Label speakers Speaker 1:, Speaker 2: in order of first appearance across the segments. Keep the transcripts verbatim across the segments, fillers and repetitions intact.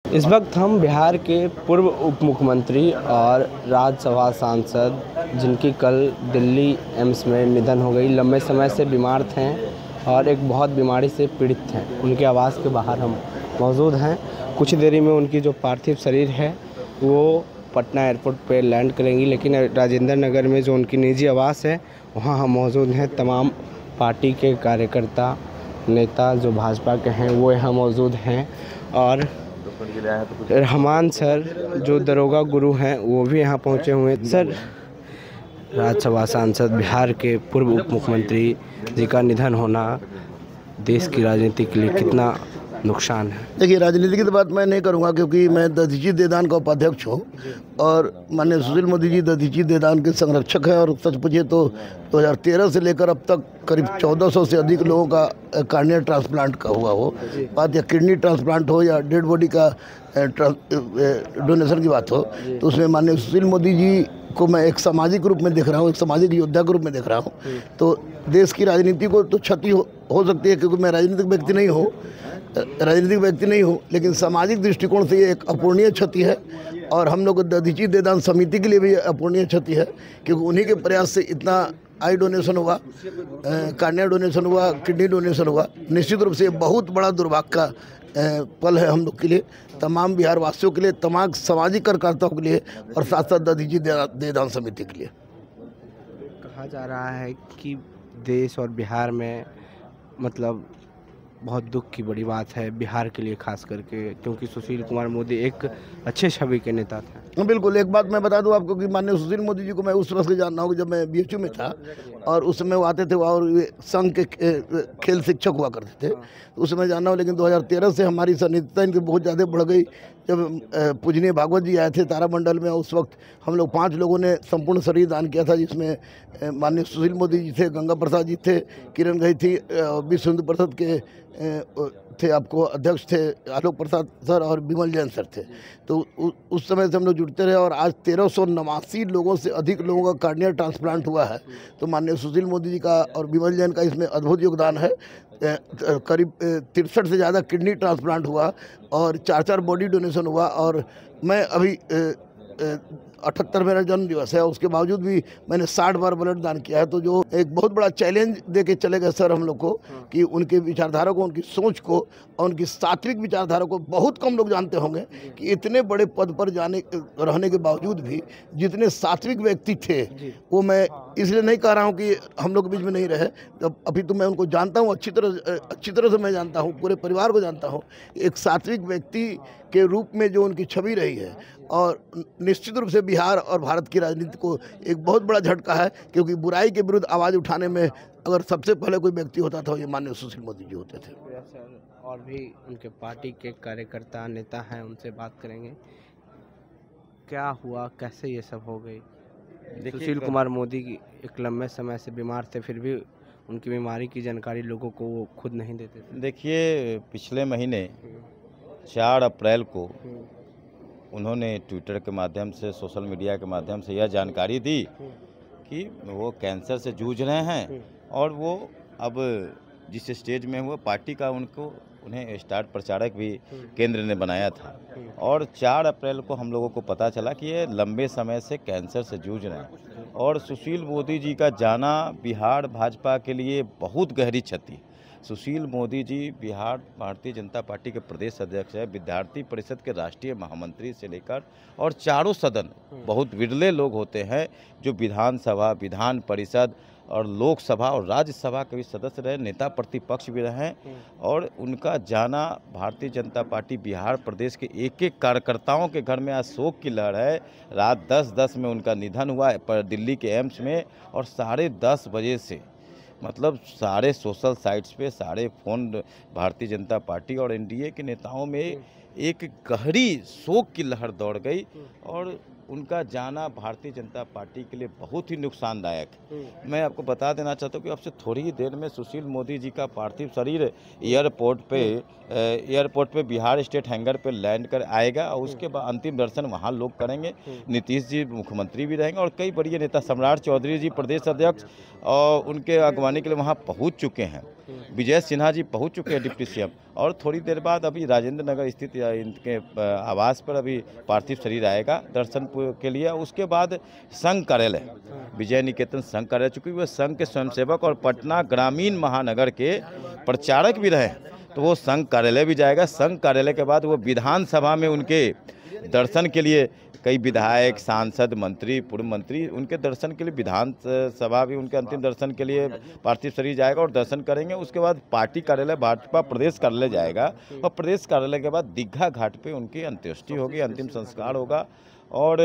Speaker 1: इस वक्त हम बिहार के पूर्व उप मुख्यमंत्री और राज्यसभा सांसद जिनकी कल दिल्ली एम्स में निधन हो गई, लंबे समय से बीमार थे और एक बहुत बीमारी से पीड़ित थे, उनके आवास के बाहर हम मौजूद हैं। कुछ देरी में उनकी जो पार्थिव शरीर है वो पटना एयरपोर्ट पे लैंड करेंगी, लेकिन राजेंद्र नगर में जो उनकी निजी आवास है वहाँ हम मौजूद हैं। तमाम पार्टी के कार्यकर्ता, नेता जो भाजपा के हैं वो यहाँ मौजूद हैं और रहमान सर जो दरोगा गुरु हैं वो भी यहाँ पहुँचे हुए हैं। सर, राज्यसभा सांसद, बिहार के पूर्व उप मुख्यमंत्री जी का निधन होना देश की राजनीति के लिए कितना नुकसान है?
Speaker 2: देखिए, राजनीति की तो बात मैं नहीं करूंगा क्योंकि मैं दधीची देदान का उपाध्यक्ष हूँ और माननीय सुशील मोदी जी दधीची देदान के संरक्षक हैं। और सच पूछिए तो दो हज़ार तेरह से लेकर अब तक करीब चौदह सौ से अधिक लोगों का कार्निया ट्रांसप्लांट का हुआ हो बात, या किडनी ट्रांसप्लांट हो या डेड बॉडी का डोनेशन की बात हो, तो उसमें माननीय सुशील मोदी जी को मैं एक सामाजिक रूप में देख रहा हूँ, एक सामाजिक योद्धा के रूप में देख रहा हूँ। तो देश की राजनीति को तो क्षति हो, हो सकती है क्योंकि मैं राजनीतिक व्यक्ति नहीं हूँ राजनीतिक व्यक्ति नहीं हूँ लेकिन सामाजिक दृष्टिकोण से ये एक अपूर्णीय क्षति है और हम लोग दधीची देदान समिति के लिए भी अपूर्णीय क्षति है क्योंकि उन्हीं के प्रयास से इतना आई डोनेशन हुआ, कार्निया डोनेशन हुआ, किडनी डोनेशन हुआ। निश्चित रूप से ये बहुत बड़ा दुर्भाग्य का पल है हम लोग के लिए, तमाम बिहार वासियों के लिए, तमाम सामाजिक कार्यकर्ताओं के लिए और साथ साथ दधीची देदान समिति के लिए।
Speaker 1: कहा जा रहा है कि देश और बिहार में मतलब बहुत दुख की बड़ी बात है बिहार के लिए, खास करके क्योंकि सुशील कुमार मोदी एक अच्छे छवि के नेता थे।
Speaker 2: बिल्कुल, एक बात मैं बता दूं आपको कि माननीय सुशील मोदी जी को मैं उस वक्त से जानता हूँ जब मैं बी एच यू में था और उस समय वो आते थे और संघ के खेल शिक्षक हुआ करते थे, तो उस समय जानना हूँ। लेकिन दो हज़ार तेरह से हमारी सन्निहितता इनकी बहुत ज़्यादा बढ़ गई। जब पूजनीय भागवत जी आए थे तारामंडल में, उस वक्त हम लोग पाँच लोगों ने संपूर्ण शरीर दान किया था, जिसमें माननीय सुशील मोदी जी थे, गंगा प्रसाद जी थे, किरण गई थी, विश्व हिंदू परिषद के थे, आपको अध्यक्ष थे आलोक प्रसाद सर और विमल जैन सर थे। तो उ, उस समय से हम लोग जुड़ते रहे और आज तेरह सौ नवासी लोगों से अधिक लोगों का कार्निया ट्रांसप्लांट हुआ है। तो माननीय सुशील मोदी जी का और विमल जैन का इसमें अद्भुत योगदान है। करीब तिरसठ से ज़्यादा किडनी ट्रांसप्लांट हुआ और चार चार बॉडी डोनेशन हुआ। और मैं अभी अठहत्तर मेरा जन्म दिवस है, उसके बावजूद भी मैंने साठ बार ब्लड दान किया है। तो जो एक बहुत बड़ा चैलेंज दे के चले गए सर हम लोग को कि उनके विचारधारा को, उनकी सोच को और उनकी सात्विक विचारधारा को बहुत कम लोग जानते होंगे कि इतने बड़े पद पर जाने रहने के बावजूद भी जितने सात्विक व्यक्ति थे, वो मैं इसलिए नहीं कह रहा हूँ कि हम लोग के बीच में नहीं रहे, जब अभी तो मैं उनको जानता हूँ, अच्छी तरह अच्छी तरह से मैं जानता हूँ, पूरे परिवार को जानता हूँ। एक सात्विक व्यक्ति के रूप में जो उनकी छवि रही है और निश्चित रूप से बिहार और भारत की राजनीति को एक बहुत बड़ा झटका है क्योंकि बुराई के विरुद्ध आवाज़ उठाने में अगर सबसे पहले कोई व्यक्ति होता था ये माननीय सुशील मोदी जी होते थे।
Speaker 1: और भी उनके पार्टी के कार्यकर्ता, नेता हैं, उनसे बात करेंगे। क्या हुआ, कैसे ये सब हो गई? सुशील कुमार मोदी की एक लंबे समय से बीमार थे, फिर भी उनकी बीमारी की जानकारी लोगों को वो खुद नहीं देते थे।
Speaker 3: देखिए, पिछले महीने चार अप्रैल को उन्होंने ट्विटर के माध्यम से, सोशल मीडिया के माध्यम से यह जानकारी दी कि वो कैंसर से जूझ रहे हैं और वो अब जिस स्टेज में हुआ पार्टी का उनको उन्हें स्टार प्रचारक भी केंद्र ने बनाया था। और चार अप्रैल को हम लोगों को पता चला कि ये लंबे समय से कैंसर से जूझ रहे हैं और सुशील मोदी जी का जाना बिहार भाजपा के लिए बहुत गहरी क्षति। सुशील मोदी जी बिहार भारतीय जनता पार्टी के प्रदेश अध्यक्ष है, विद्यार्थी परिषद के राष्ट्रीय महामंत्री से लेकर और चारों सदन, बहुत विरले लोग होते हैं जो विधानसभा, विधान परिषद और लोकसभा और राज्यसभा के भी सदस्य रहे, नेता प्रतिपक्ष भी रहे। और उनका जाना भारतीय जनता पार्टी बिहार प्रदेश के एक एक कार्यकर्ताओं के घर में आज शोक की लहर है। रात दस दस में उनका निधन हुआ पर दिल्ली के एम्स में और साढ़े दस बजे से मतलब सारे सोशल साइट्स पे सारे फोन भारतीय जनता पार्टी और एन डी ए के नेताओं में एक गहरी शोक की लहर दौड़ गई और उनका जाना भारतीय जनता पार्टी के लिए बहुत ही नुकसानदायक है। मैं आपको बता देना चाहता हूँ कि अब से थोड़ी ही देर में सुशील मोदी जी का पार्थिव शरीर एयरपोर्ट पे एयरपोर्ट पे बिहार स्टेट हैंगर पे लैंड कर आएगा और उसके बाद अंतिम दर्शन वहाँ लोग करेंगे। नीतीश जी मुख्यमंत्री भी रहेंगे और कई बड़े नेता, सम्राट चौधरी जी प्रदेश अध्यक्ष और उनके अगवानी के लिए वहाँ पहुँच चुके हैं। विजय सिन्हा जी पहुंच चुके हैं डिप्टी सीएम, और थोड़ी देर बाद अभी राजेंद्र नगर स्थित इनके आवास पर अभी पार्थिव शरीर आएगा दर्शन के लिए। उसके बाद संघ कार्यालय विजय निकेतन संघ कार्यालय, चूँकि वह संघ के स्वयंसेवक और पटना ग्रामीण महानगर के प्रचारक भी रहे, तो वो संघ कार्यालय भी जाएगा। संघ कार्यालय के बाद वो विधानसभा में उनके दर्शन के लिए कई विधायक, सांसद, मंत्री, पूर्व मंत्री उनके दर्शन के लिए विधानसभा भी उनके अंतिम दर्शन के लिए पार्थिव शरीर जाएगा और दर्शन करेंगे। उसके बाद पार्टी कार्यालय भाजपा प्रदेश कार्यालय जाएगा और प्रदेश कार्यालय के बाद दीघा घाट पे उनकी अंत्येष्टि होगी, अंतिम संस्कार होगा। और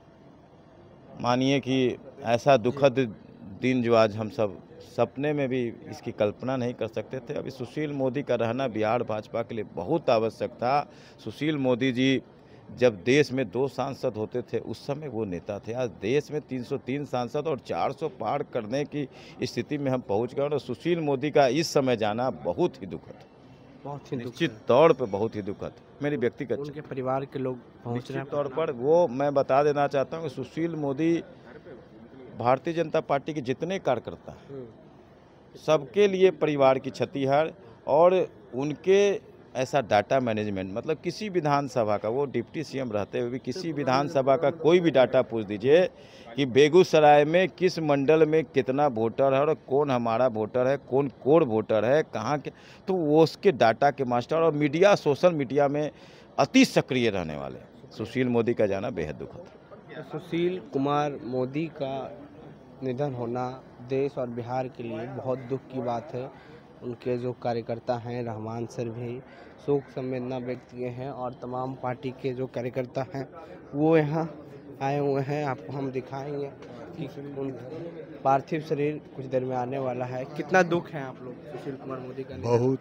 Speaker 3: मानिए कि ऐसा दुखद दिन जो आज हम सब सपने में भी इसकी कल्पना नहीं कर सकते थे। अभी सुशील मोदी का रहना बिहार भाजपा के लिए बहुत आवश्यक था। सुशील मोदी जी जब देश में दो सांसद होते थे उस समय वो नेता थे। आज देश में तीन सौ तीन सांसद और चार सौ पार करने की स्थिति में हम पहुंच गए, और सुशील मोदी का इस समय जाना बहुत ही दुखद,
Speaker 1: बहुत ही
Speaker 3: निश्चित तौर पे बहुत ही दुखद मेरी व्यक्तिगत
Speaker 1: उनके परिवार के लोग पहुंच रहे हैं
Speaker 3: तौर पर। वो मैं बता देना चाहता हूँ कि सुशील मोदी भारतीय जनता पार्टी के जितने कार्यकर्ता हैं सबके लिए परिवार की क्षति है। और उनके ऐसा डाटा मैनेजमेंट, मतलब किसी विधानसभा का, वो डिप्टी सीएम रहते हुए भी किसी विधानसभा का कोई भी डाटा पूछ दीजिए कि बेगूसराय में किस मंडल में कितना वोटर है और कौन हमारा वोटर है, कौन कोड वोटर है, कहाँ के, तो वो उसके डाटा के मास्टर। और मीडिया, सोशल मीडिया में अति सक्रिय रहने वाले सुशील मोदी का जाना बेहद दुखद है।
Speaker 1: सुशील कुमार मोदी का निधन होना देश और बिहार के लिए बहुत दुख की बात है। उनके जो कार्यकर्ता हैं, रहमान सर भी शोक संवेदना व्यक्त किए हैं, और तमाम पार्टी के जो कार्यकर्ता हैं वो यहाँ आए हुए हैं। आपको हम दिखाएंगे कि उन पार्थिव शरीर कुछ देर में आने वाला है। कितना दुख है आप लोग सुशील कुमार मोदी का?
Speaker 4: बहुत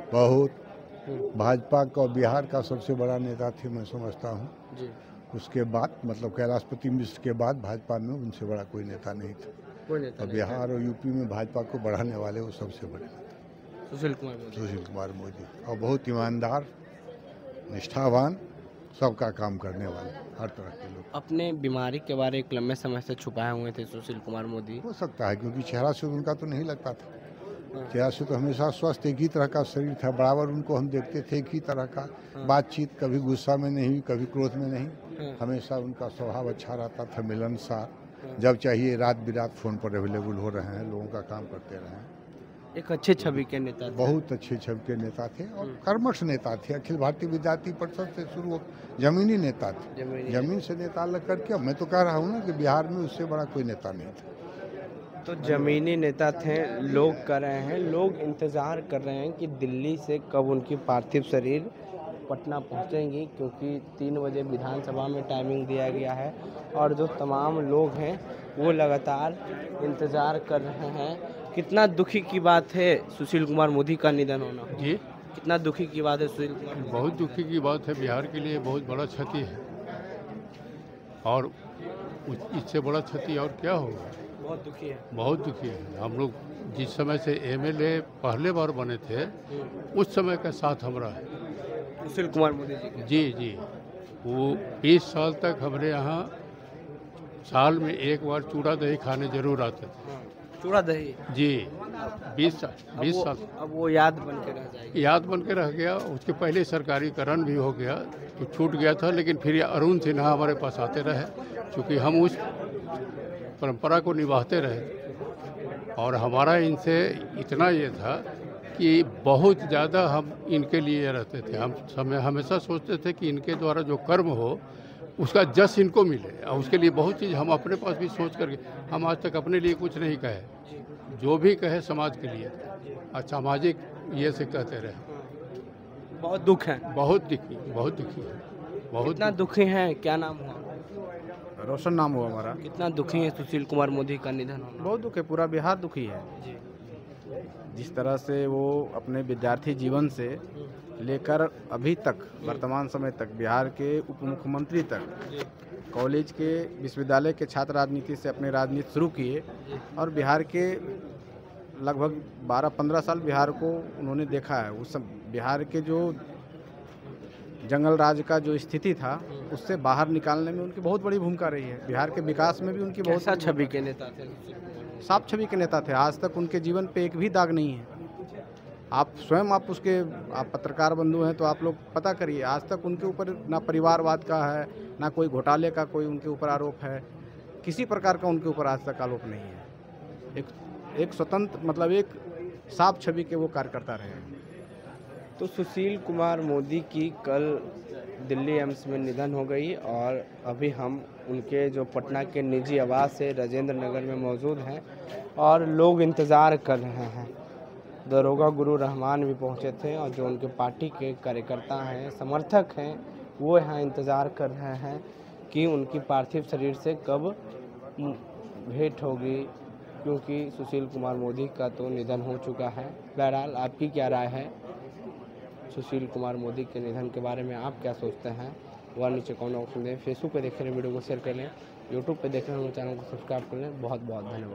Speaker 4: बहुत भाजपा का और बिहार का सबसे बड़ा नेता थे, मैं समझता हूँ जी। उसके बाद मतलब कैलाशपति मिश्र के बाद भाजपा में उनसे बड़ा कोई नेता नहीं था।
Speaker 1: कोई नेता
Speaker 4: और बिहार और यूपी में भाजपा को बढ़ाने वाले वो सबसे बड़े नेता
Speaker 1: सुशील कुमार मोदी।
Speaker 4: सुशील कुमार मोदी, और बहुत ईमानदार, निष्ठावान, सबका काम करने वाले, हर तरह के लोग।
Speaker 1: अपने बीमारी के बारे में लंबे समय से छुपाए हुए थे सुशील कुमार मोदी।
Speaker 4: हो सकता है क्योंकि चेहरा से उनका तो नहीं लगता था, चेहरा से तो हमेशा स्वस्थ एक ही तरह का शरीर था, बराबर उनको हम देखते थे एक ही तरह का बातचीत, कभी गुस्सा में नहीं, कभी क्रोध में नहीं, हमेशा उनका स्वभाव अच्छा रहता था, मिलनसार। जब चाहिए रात बिरात फोन पर अवेलेबल हो रहे हैं, लोगों का काम करते रहे हैं।
Speaker 1: एक अच्छे छवि के नेता थे,
Speaker 4: बहुत अच्छे छवि के नेता थे और कर्मठ नेता थे। अखिल भारतीय विद्यार्थी परिषद से शुरू जमीनी नेता थे, जमीन से नेता लग करके। मैं तो कह रहा हूँ ना कि बिहार में उससे बड़ा कोई नेता नहीं था।
Speaker 1: तो जमीनी नेता थे, लोग कर रहे हैं, लोग इंतज़ार कर रहे हैं कि दिल्ली से कब उनकी पार्थिव शरीर पटना पहुंचेंगी, क्योंकि तीन बजे विधानसभा में टाइमिंग दिया गया है। और जो तमाम लोग हैं वो लगातार इंतज़ार कर रहे हैं। कितना दुखी की बात है सुशील कुमार मोदी का निधन होना
Speaker 5: जी।
Speaker 1: कितना दुखी की बात है सुशील कुमार?
Speaker 5: बहुत दुखी की बात है, बिहार के लिए बहुत बड़ा क्षति है, और इससे बड़ा क्षति और क्या होगा।
Speaker 1: बहुत दुखी है,
Speaker 5: बहुत दुखी है। हम लोग जिस समय से एमएलए पहले बार बने थे उस समय का साथ हमारा है
Speaker 1: सुशील कुमार मोदी जी।
Speaker 5: जी जी वो बीस साल तक हमारे यहाँ साल में एक बार चूड़ा दही खाने जरूर आते थे।
Speaker 1: चूड़ा दही
Speaker 5: जी, बीस साल बीस साल
Speaker 1: अब वो याद बन के रह जाएगी।
Speaker 5: याद बन के रह गया। उसके पहले सरकारीकरण भी हो गया तो छूट गया था, लेकिन फिर अरुण सिन्हा हमारे पास आते रहे, क्योंकि हम उस परंपरा को निभाते रहे। और हमारा इनसे इतना ये था कि बहुत ज़्यादा हम इनके लिए रहते थे। हम समय हमेशा सोचते थे कि इनके द्वारा जो कर्म हो उसका जस इनको मिले, और उसके लिए बहुत चीज़ हम अपने पास भी सोच करके, हम आज तक अपने लिए कुछ नहीं कहे, जो भी कहे समाज के लिए और सामाजिक ये से कहते रहे।
Speaker 1: बहुत दुख है,
Speaker 5: बहुत दुखी बहुत दुखी है, बहुत
Speaker 1: कितना दुखी है। क्या नाम हुआ?
Speaker 6: रोशन नाम हुआ हमारा।
Speaker 1: कितना दुखी है सुशील कुमार मोदी का निधन होना?
Speaker 6: बहुत दुख है, पूरा बिहार दुखी है। जिस तरह से वो अपने विद्यार्थी जीवन से लेकर अभी तक वर्तमान समय तक बिहार के उप मुख्यमंत्री तक कॉलेज के विश्वविद्यालय के छात्र राजनीति से अपने राजनीति शुरू किए, और बिहार के लगभग बारह पंद्रह साल बिहार को उन्होंने देखा है। उस बिहार के जो जंगल राज का जो स्थिति था उससे बाहर निकालने में उनकी बहुत बड़ी भूमिका रही है। बिहार के विकास में भी उनकी बहुत
Speaker 1: छवि के नेता थे,
Speaker 6: साफ छवि के नेता थे। आज तक उनके जीवन पे एक भी दाग नहीं है। आप स्वयं आप उसके आप पत्रकार बंधु हैं तो आप लोग पता करिए, आज तक उनके ऊपर ना परिवारवाद का है, ना कोई घोटाले का कोई उनके ऊपर आरोप है, किसी प्रकार का उनके ऊपर आज तक आरोप नहीं है। एक एक स्वतंत्र मतलब एक साफ छवि के वो कार्यकर्ता रहे हैं।
Speaker 1: तो सुशील कुमार मोदी की कल दिल्ली एम्स में निधन हो गई और अभी हम उनके जो पटना के निजी आवास से राजेंद्र नगर में मौजूद हैं और लोग इंतज़ार कर रहे हैं। दरोगा गुरु रहमान भी पहुंचे थे और जो उनके पार्टी के कार्यकर्ता हैं, समर्थक हैं, वो यहाँ इंतज़ार कर रहे हैं कि उनकी पार्थिव शरीर से कब भेंट होगी, क्योंकि सुशील कुमार मोदी का तो निधन हो चुका है। बहरहाल आपकी क्या राय है सुशील कुमार मोदी के निधन के बारे में, आप क्या सोचते हैं वह नीचे कमेंट बॉक्स में दें। फेसबुक पे देख रहे हैं वीडियो को शेयर कर लें, यूट्यूब पे देख रहे हैं चैनल को सब्सक्राइब कर लें। बहुत बहुत धन्यवाद।